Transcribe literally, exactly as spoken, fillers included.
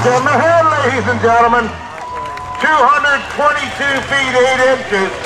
in the head, ladies and gentlemen. two hundred twenty-two feet eight inches.